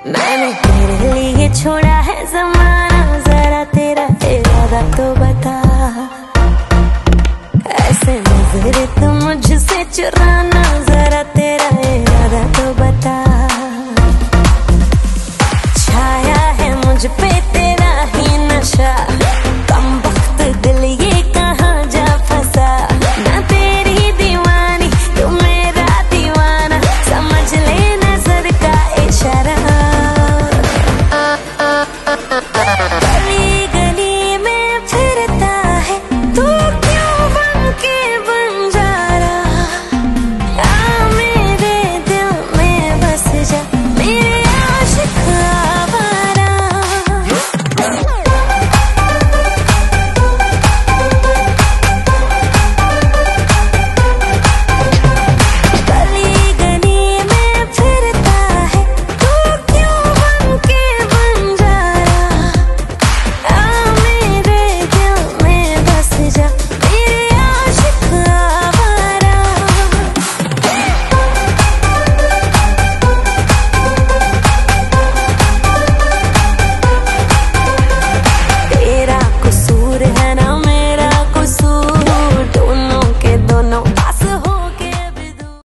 मैंने तेरे लिए छोड़ा है ज़माना, जरा तेरा इरादा तो बता। ऐसे नजरे तो मुझसे चुराना, जरा तेरा इरादा तो बता। छाया है मुझ पे